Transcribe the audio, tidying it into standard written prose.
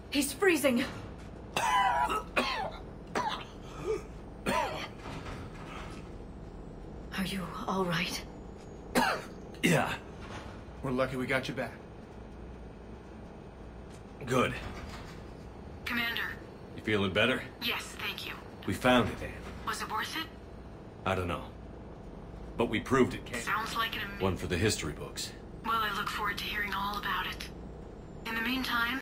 He's freezing. Are you all right? Yeah, We're lucky we got you back. good. Commander. You feeling better? Yes, thank you. We found it, Ann. Was it worth it? I don't know. But we proved it, Kate. Sounds like an One for the history books. Well, I look forward to hearing all about it. In the meantime,